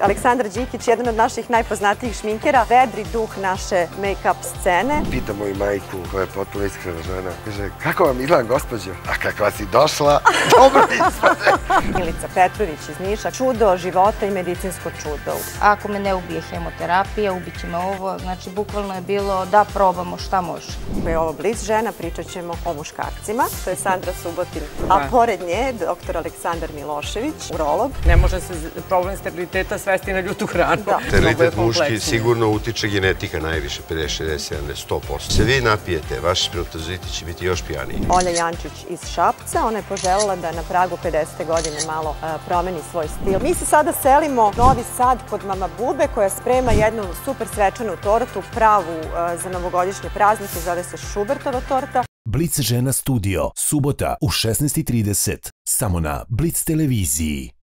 Aleksandar Đikić, jedan od naših najpoznatijih šminkera, vedri duh naše make-up scene. Pita moju majku, koja je potpuno iskrena žena, kaže, kako vam izgledam, gospođo? A kakva si došla? Dobro ispade. Milica Petrović iz Niša, čudo života i medicinsko čudo. Ako me ne ubije hemoterapija, ubiće me ovo, znači bukvalno je bilo da probamo šta može. Ako je ovo Blic žena, pričat ćemo o muškarcima. To je Sandra Subotin, a pored nje dr. Aleksandar Milošević, urolog. Ne može se problem steriliteta svesti na ljutu hranu. Sterilitet muški sigurno utiče genetika najviše, 50, 60, 70, 100%. Se vi napijete, vaši spermatoziti će biti još pijaniji. Olja Jančić iz Šapca, ona je poželjela da na pragu 50. godine malo promeni svoj stil. Mi se sada selimo u Novi Sad kod Mama Bube koja sprema jednu super svečanu tortu, pravu za novogodišnje praznike, zove se Šubertova torta. Blic žena studio, subota u 16:30, samo na Blic televiziji.